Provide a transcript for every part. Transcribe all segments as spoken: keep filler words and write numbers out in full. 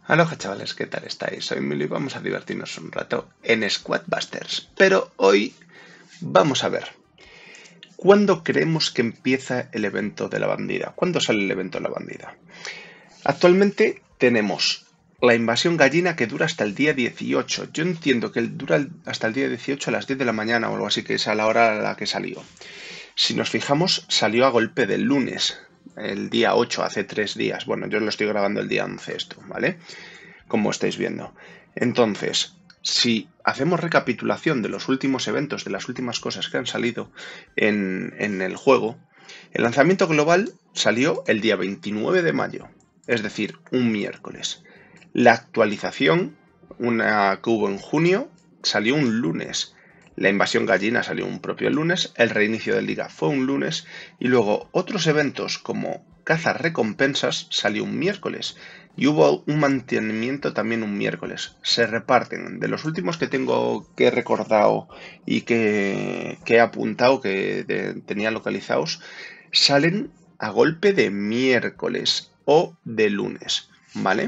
Aloha chavales, ¿qué tal estáis? Soy Emilio y vamos a divertirnos un rato en Squad Busters. Pero hoy vamos a ver, ¿cuándo creemos que empieza el evento de la bandida? ¿Cuándo sale el evento de la bandida? Actualmente tenemos la invasión gallina que dura hasta el día dieciocho. Yo entiendo que dura hasta el día dieciocho a las diez de la mañana o algo así, que es a la hora a la que salió. Si nos fijamos, salió a golpe del lunes, el día ocho, hace tres días. Bueno, yo lo estoy grabando el día once esto, ¿vale? Como estáis viendo. Entonces, si hacemos recapitulación de los últimos eventos, de las últimas cosas que han salido en, en el juego, el lanzamiento global salió el día veintinueve de mayo, es decir, un miércoles. La actualización, una que hubo en junio, salió un lunes. La invasión gallina salió un propio lunes, el reinicio de liga fue un lunes y luego otros eventos como cazas recompensas salió un miércoles y hubo un mantenimiento también un miércoles. Se reparten. De los últimos que tengo que he recordado y que, que he apuntado, que de, tenía localizados, salen a golpe de miércoles o de lunes, ¿vale?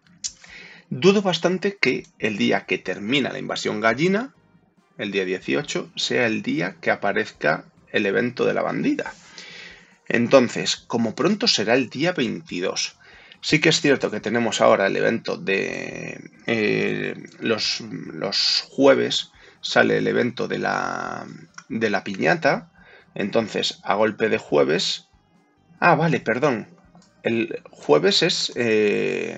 Dudo bastante que el día que termina la invasión gallina, el día dieciocho, sea el día que aparezca el evento de la bandida. Entonces, como pronto será el día veintidós. Sí que es cierto que tenemos ahora el evento de eh, los, los jueves, sale el evento de la, de la piñata. Entonces, a golpe de jueves... Ah, vale, perdón. El jueves es... Eh,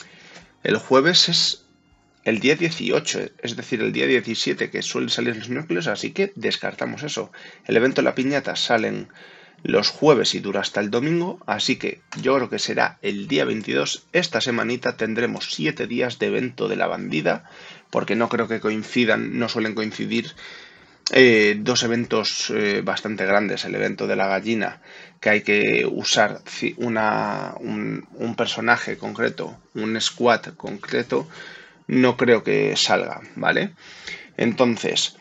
el jueves es el día dieciocho, es decir, el día diecisiete, que suele salir los miércoles, así que descartamos eso. El evento de la piñata salen los jueves y dura hasta el domingo, así que yo creo que será el día veintidós. Esta semanita tendremos siete días de evento de la bandida, porque no creo que coincidan, no suelen coincidir eh, dos eventos eh, bastante grandes. El evento de la gallina, que hay que usar una, un, un personaje concreto, un squad concreto, no creo que salga, ¿vale? Entonces,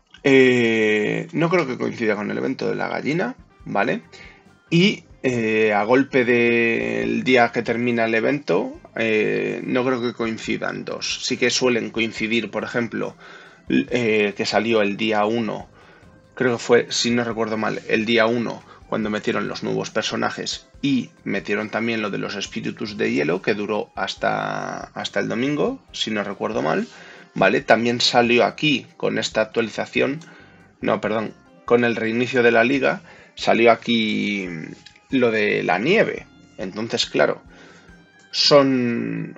eh, no creo que coincida con el evento de la gallina, ¿vale? Y eh, a golpe del día que termina el evento, eh, no creo que coincidan dos. Sí que suelen coincidir, por ejemplo, eh, que salió el día uno, creo que fue, si no recuerdo mal, el día uno, cuando metieron los nuevos personajes y metieron también lo de los espíritus de hielo, que duró hasta, hasta el domingo, si no recuerdo mal, ¿vale? También salió aquí con esta actualización, no, perdón, con el reinicio de la liga, salió aquí lo de la nieve. Entonces, claro, son,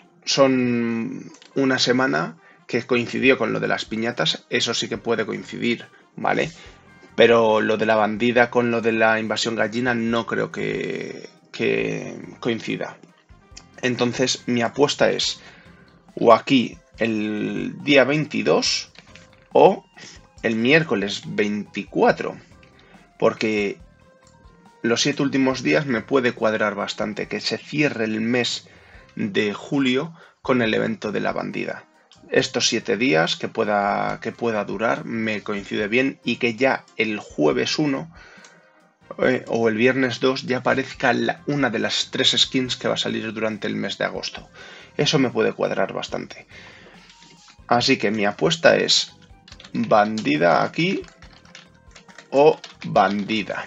son una semana que coincidió con lo de las piñatas, eso sí que puede coincidir, ¿vale? Pero lo de la bandida con lo de la invasión gallina no creo que, que coincida. Entonces mi apuesta es o aquí el día veintidós o el miércoles veinticuatro. Porque los siete últimos días me puede cuadrar bastante que se cierre el mes de julio con el evento de la bandida. Estos siete días que pueda, que pueda durar me coincide bien y que ya el jueves uno eh, o el viernes dos ya aparezca la, una de las tres skins que va a salir durante el mes de agosto. Eso me puede cuadrar bastante. Así que mi apuesta es bandida aquí o bandida.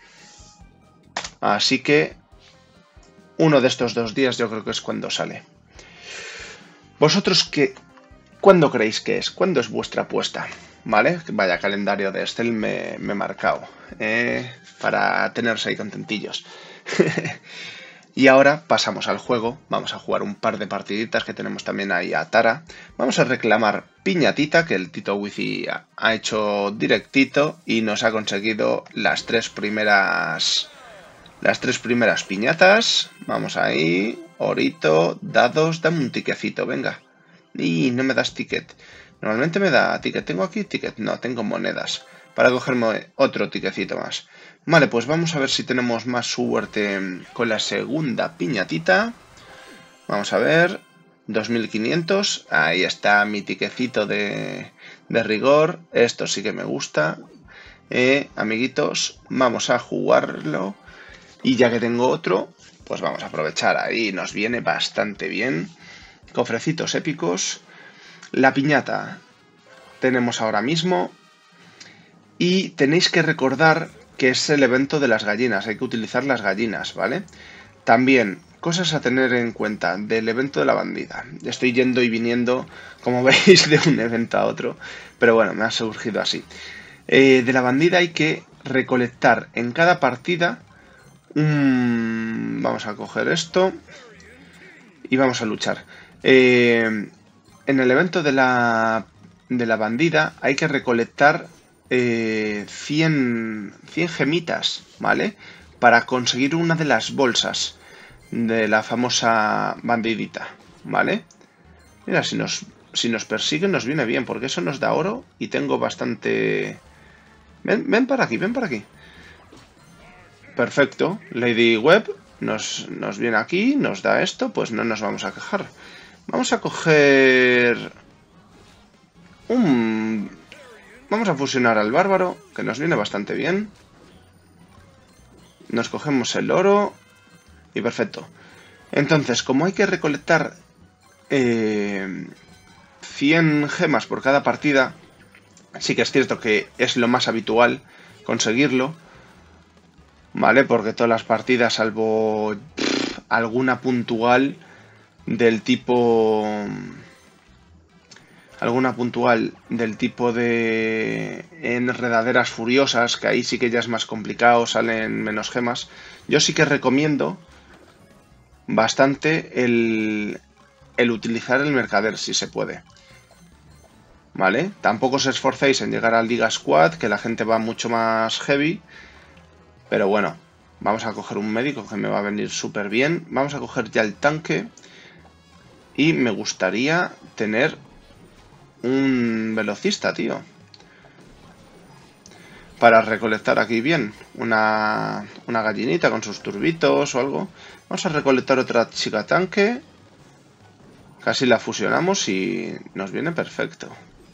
Así que uno de estos dos días yo creo que es cuando sale. ¿Vosotros qué? ¿Cuándo creéis que es? ¿Cuándo es vuestra apuesta? ¿Vale? Vaya calendario de Excel me, me he marcado. Eh, para tenerse ahí contentillos. Y ahora pasamos al juego. Vamos a jugar un par de partiditas que tenemos también ahí a Tara. Vamos a reclamar piñatita, que el Tito Wifi ha, ha hecho directito y nos ha conseguido las tres primeras... Las tres primeras piñatas. Vamos ahí. Orito, dados, dame un tiquecito, venga. Y no me das ticket. Normalmente me da ticket. ¿Tengo aquí ticket? No, tengo monedas. Para cogerme otro tiquecito más. Vale, pues vamos a ver si tenemos más suerte con la segunda piñatita. Vamos a ver. dos mil quinientos. Ahí está mi tiquecito de, de rigor. Esto sí que me gusta. Eh, amiguitos, vamos a jugarlo. Y ya que tengo otro, pues vamos a aprovechar ahí, nos viene bastante bien. Cofrecitos épicos. La piñata tenemos ahora mismo. Y tenéis que recordar que es el evento de las gallinas, hay que utilizar las gallinas, ¿vale? También, cosas a tener en cuenta del evento de la bandida. Estoy yendo y viniendo, como veis, de un evento a otro, pero bueno, me ha surgido así. Eh, de la bandida hay que recolectar en cada partida un... Vamos a coger esto y vamos a luchar. Eh, en el evento de la, de la bandida hay que recolectar eh, cien, cien gemitas, ¿vale? Para conseguir una de las bolsas de la famosa bandidita, ¿vale? Mira, si nos, si nos persiguen nos viene bien, porque eso nos da oro y tengo bastante... Ven, ven para aquí, ven para aquí. Perfecto. Lady Web nos, nos viene aquí, nos da esto, pues no nos vamos a quejar. Vamos a coger... Un... Vamos a fusionar al bárbaro, que nos viene bastante bien. Nos cogemos el oro y perfecto. Entonces, como hay que recolectar eh, cien gemas por cada partida, sí que es cierto que es lo más habitual conseguirlo, ¿vale? Porque todas las partidas, salvo pff, alguna puntual del tipo... Alguna puntual del tipo de enredaderas furiosas, que ahí sí que ya es más complicado, salen menos gemas. Yo sí que recomiendo bastante el, el utilizar el mercader, si se puede. ¿Vale? Tampoco os esforcéis en llegar al Liga Squad, que la gente va mucho más heavy. Pero bueno, vamos a coger un médico que me va a venir súper bien. Vamos a coger ya el tanque. Y me gustaría tener un velocista, tío. Para recolectar aquí bien. Una, una gallinita con sus turbitos o algo. Vamos a recolectar otra chica tanque. Casi la fusionamos y nos viene perfecto.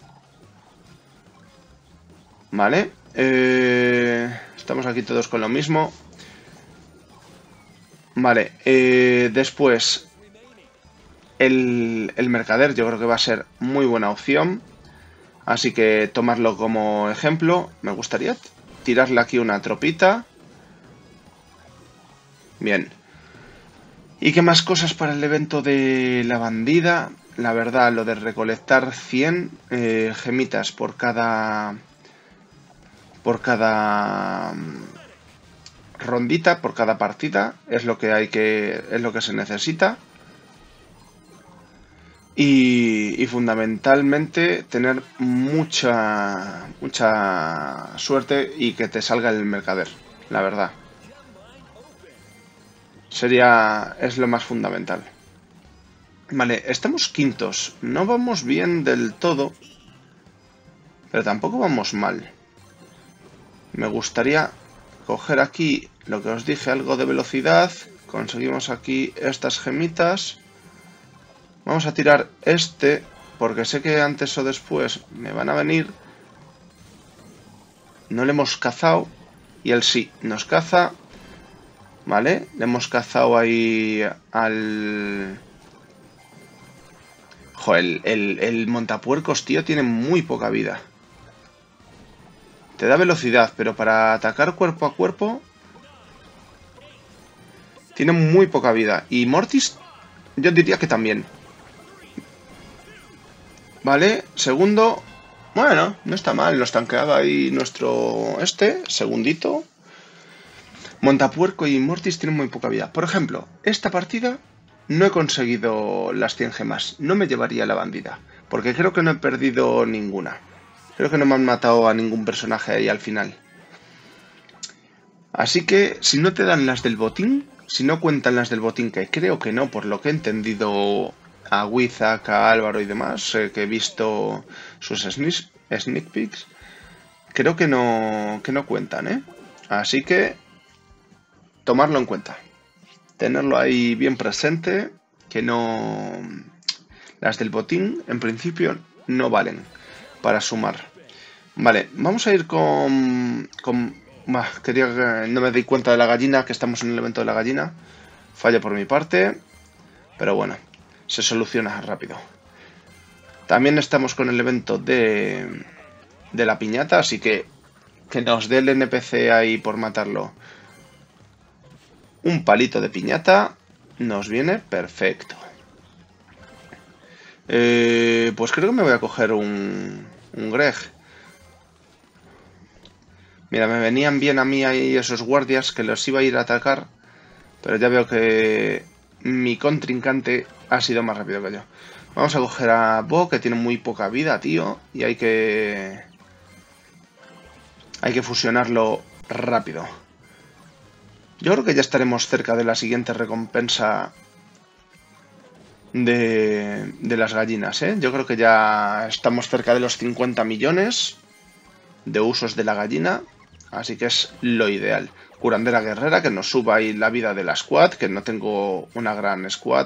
Vale. Eh, estamos aquí todos con lo mismo. Vale. Eh, después... El, el mercader yo creo que va a ser muy buena opción. Así que tomarlo como ejemplo. Me gustaría tirarle aquí una tropita. Bien. ¿Y qué más cosas para el evento de la bandida? La verdad, lo de recolectar cien eh, gemitas por cada... Por cada... rondita, por cada partida. Es lo que hay que... Es lo que se necesita. Y, y fundamentalmente tener mucha mucha suerte y que te salga el mercader, la verdad. Sería, es lo más fundamental. Vale, estamos quintos. No vamos bien del todo, pero tampoco vamos mal. Me gustaría coger aquí lo que os dije, algo de velocidad. Conseguimos aquí estas gemitas. Vamos a tirar este, porque sé que antes o después me van a venir. No le hemos cazado. Y él sí, nos caza. Vale, le hemos cazado ahí al... Joder, el, el, el montapuercos, tío, tiene muy poca vida. Te da velocidad, pero para atacar cuerpo a cuerpo... Tiene muy poca vida. Y Mortis, yo diría que también. Vale, segundo. Bueno, no está mal. Nos tanqueaba ahí nuestro este, segundito. Montapuerco y Mortis tienen muy poca vida. Por ejemplo, esta partida no he conseguido las cien gemas. No me llevaría la bandida, porque creo que no he perdido ninguna. Creo que no me han matado a ningún personaje ahí al final. Así que, si no te dan las del botín, si no cuentan las del botín, que creo que no, por lo que he entendido... a Wizak, a Álvaro y demás, eh, que he visto sus sneak, sneak peeks, creo que no, que no cuentan, ¿eh? Así que tomarlo en cuenta, tenerlo ahí bien presente, que no... Las del botín, en principio, no valen para sumar. Vale, vamos a ir con... con bah, quería que no me di cuenta de la gallina, que estamos en el evento de la gallina. Fallo por mi parte. Pero bueno, se soluciona rápido. También estamos con el evento de, de la piñata, así que que nos dé el N P C ahí por matarlo. Un palito de piñata nos viene perfecto. Eh, pues creo que me voy a coger un, un Greg. Mira, me venían bien a mí ahí esos guardias que los iba a ir a atacar. Pero ya veo que mi contrincante ha sido más rápido que yo. Vamos a coger a Bo, que tiene muy poca vida, tío. Y hay que... Hay que fusionarlo rápido. Yo creo que ya estaremos cerca de la siguiente recompensa de, de las gallinas, ¿eh? Yo creo que ya estamos cerca de los cincuenta millones de usos de la gallina. Así que es lo ideal. Curandera guerrera, que nos suba ahí la vida de la squad, que no tengo una gran squad.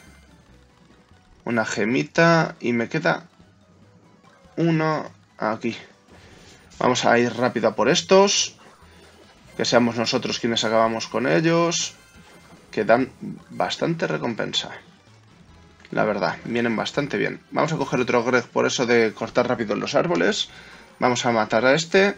Una gemita y me queda uno aquí. Vamos a ir rápido a por estos. Que seamos nosotros quienes acabamos con ellos. Que dan bastante recompensa. La verdad, vienen bastante bien. Vamos a coger otro Greg por eso de cortar rápido los árboles. Vamos a matar a este.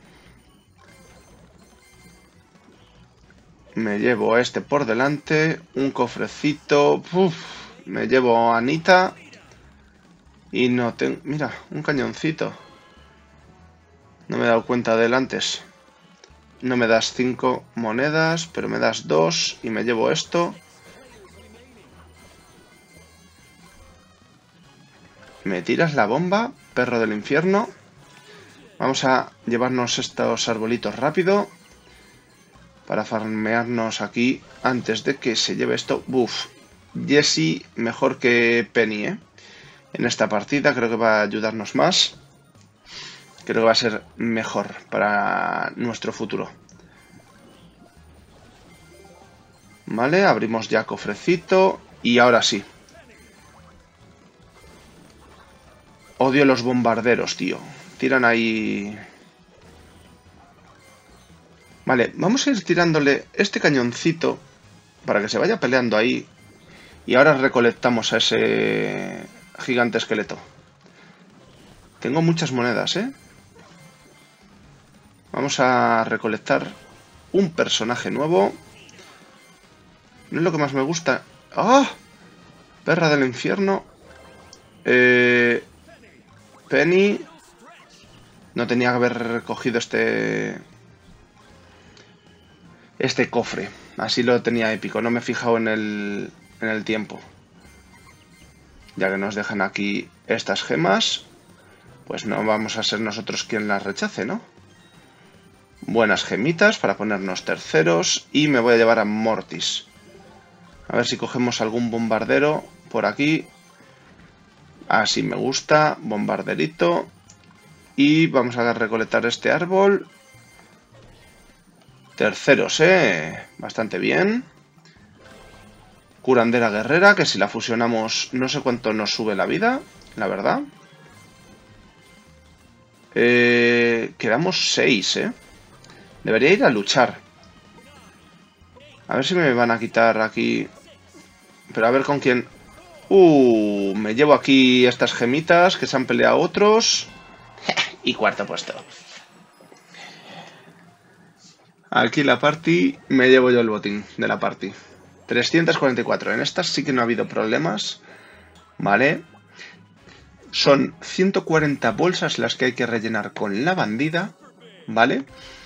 Me llevo a este por delante. Un cofrecito. Uf, me llevo a Anita. Y no tengo... Mira, un cañoncito. No me he dado cuenta de él antes. No me das cinco monedas, pero me das dos. Y me llevo esto. ¿Me tiras la bomba, perro del infierno? Vamos a llevarnos estos arbolitos rápido. Para farmearnos aquí antes de que se lleve esto. Buf. Jessie mejor que Penny, ¿eh? En esta partida creo que va a ayudarnos más. Creo que va a ser mejor para nuestro futuro. Vale, abrimos ya cofrecito. Y ahora sí. Odio los bombarderos, tío. Tiran ahí... Vale, vamos a ir tirándole este cañoncito para que se vaya peleando ahí. Y ahora recolectamos a ese gigante esqueleto. Tengo muchas monedas, ¿eh? Vamos a recolectar un personaje nuevo. No es lo que más me gusta. ¡Ah! Perra del infierno. Eh... Penny. No tenía que haber recogido este... Este cofre. Así lo tenía épico. No me he fijado en el, en el tiempo. Ya que nos dejan aquí estas gemas, pues no vamos a ser nosotros quien las rechace, ¿no? Buenas gemitas para ponernos terceros. Y me voy a llevar a Mortis. A ver si cogemos algún bombardero por aquí. Así me gusta. Bombarderito. Y vamos a recolectar este árbol. Terceros, eh. Bastante bien. Curandera guerrera, que si la fusionamos no sé cuánto nos sube la vida, la verdad. Eh, quedamos seis, eh. Debería ir a luchar. A ver si me van a quitar aquí. Pero a ver con quién. Uh, me llevo aquí estas gemitas que se han peleado otros. Y cuarto puesto. Aquí la party, me llevo yo el botín de la party. trescientos cuarenta y cuatro. En estas sí que no ha habido problemas. Vale. Son ciento cuarenta bolsas las que hay que rellenar con la bandida. Vale.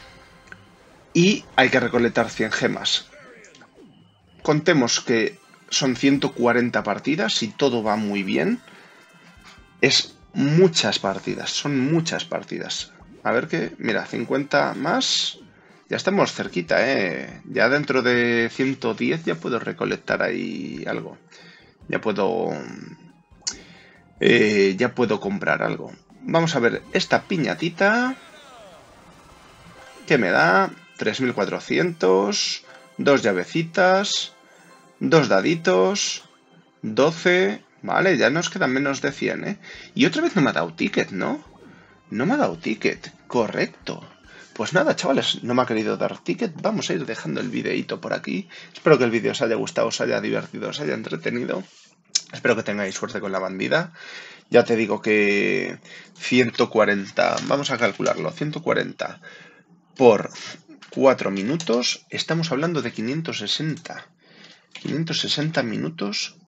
Y hay que recolectar cien gemas. Contemos que son ciento cuarenta partidas y todo va muy bien. Es muchas partidas, son muchas partidas. A ver qué... Mira, cincuenta más... Ya estamos cerquita, ¿eh? Ya dentro de ciento diez ya puedo recolectar ahí algo. Ya puedo... Eh, ya puedo comprar algo. Vamos a ver esta piñatita. ¿Qué me da? tres mil cuatrocientos. Dos llavecitas. Dos daditos. doce. Vale, ya nos quedan menos de cien, ¿eh? Y otra vez no me ha dado ticket, ¿no? No me ha dado ticket. Correcto. pues nada, chavales, no me ha querido dar ticket. Vamos a ir dejando el videíto por aquí. Espero que el vídeo os haya gustado, os haya divertido, os haya entretenido. Espero que tengáis suerte con la bandida. Ya te digo que ciento cuarenta, vamos a calcularlo, ciento cuarenta por cuatro minutos, estamos hablando de quinientos sesenta. quinientos sesenta minutos